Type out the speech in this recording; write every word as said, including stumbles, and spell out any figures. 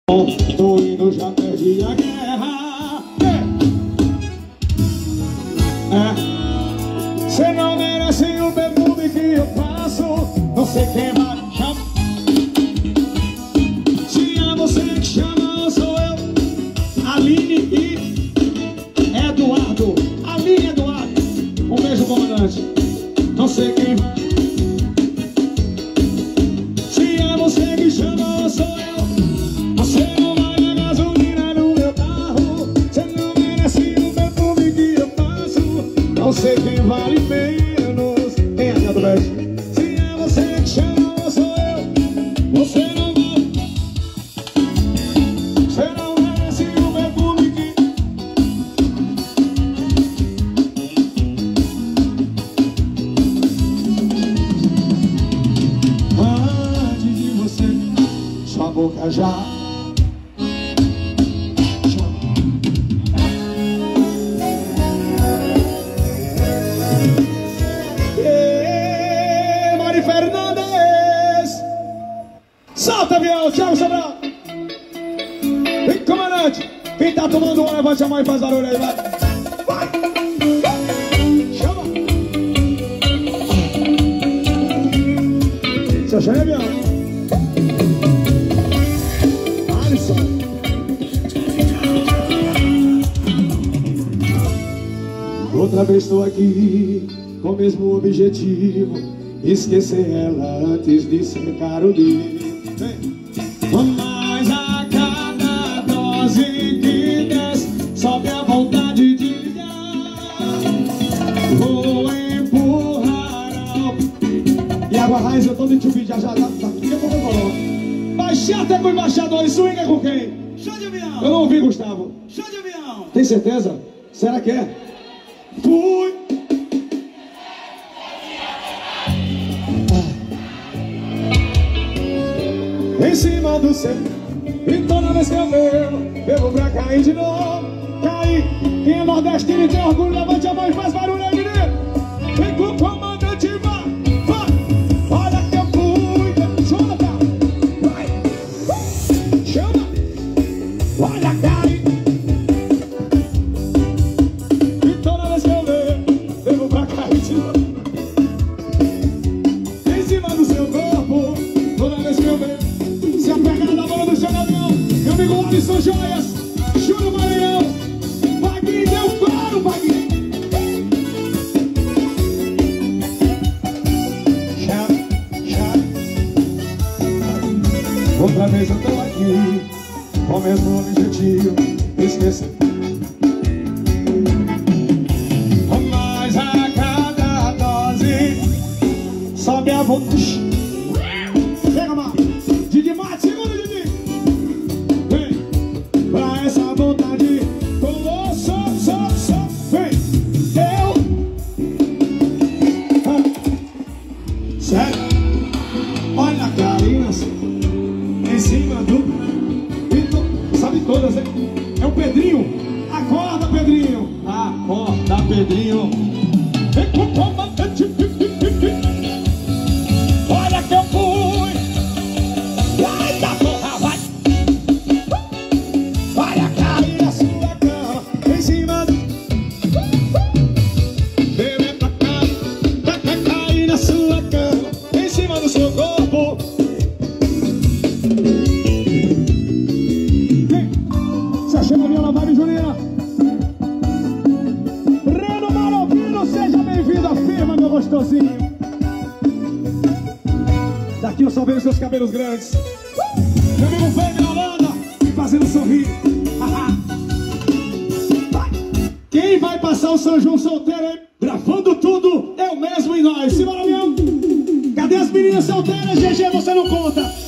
Tô indo, já perdi a guerra. É. Cê não merece o perfume que eu faço. Não sei quem vai chamar. Se é você que chama, sou eu. Aline e Eduardo. Aline e Eduardo. Um beijo, comandante. Não sei quem vai. Se é você que chama, sou eu. Você não vai dar gasolina no meu carro. Você não merece o perfume que eu faço. Não sei quem vale menos. Quem é a do Best? Se é você que chama, sou eu. Você não vai. Você não merece o perfume que. Antes de você, sua boca já. Solta, avião, Thiago Sobral. Vem, comandante. Quem tá tomando um, levante a mão e faz barulho aí, vai. Vai. Chama. Se achei, avião. Alisson. Outra vez estou aqui com o mesmo objetivo: esquecer ela antes de secar o livro. Mas a cada dose que desce, sobe a vontade de ligar. Vou empurrar ao... E água raiz, eu tô de tchubi, já já, já, já. Que eu vou colocar. Baixar até com o embaixador, e swing é com quem? Show de avião. Eu não ouvi, Gustavo. Show de avião. Tem certeza? Será que é? Fui. Em cima do céu, e toda vez que eu bebo, bebo pra cair de novo. Cair, quem é nordestino e tem orgulho, levante a mão e faz barulho aí, menino. Vem com o comandante, vai, vai. Olha que eu fui, chama, tá? Vai, chama. Olha, cai. E toda vez que eu bebo, bebo pra cair de novo. Em cima do seu corpo, toda vez que eu bebo. Se a pegada da bola do chão do avião, meu amigo Alisson Joias, Júlio Maranhão, Bagui, deu claro, Bagui. Chave, chave. Outra vez eu tô aqui, com o mesmo objetivo, esqueça. Mas a cada dose, sobe a vontade. Chega, Marcos. Didi Mate, segura, Didi. Vem, pra essa vontade, como só, só, só. Vem, eu. Ah. Sério? Olha a Karina em cima do. Sabe todas, hein? É o Pedrinho. Acorda, Pedrinho. Acorda, Pedrinho. Vem com o comandante. Olha que eu fui. Vai da porra, vai. Vai a cair na sua cama, em cima do... Bebê pra cair, pra cair na sua cama, em cima do seu corpo. Vem, se achei na minha lavagem, Julina. Reno Marovino, seja bem-vindo à firma, meu gostosinho. Daqui eu só vejo seus cabelos grandes. Meu amigo Fêmea na Holanda, me fazendo sorrir. Vai. Quem vai passar o São João solteiro aí? Gravando tudo, eu mesmo e nós. Simbora, meu. Cadê as meninas solteiras? G G, você não conta.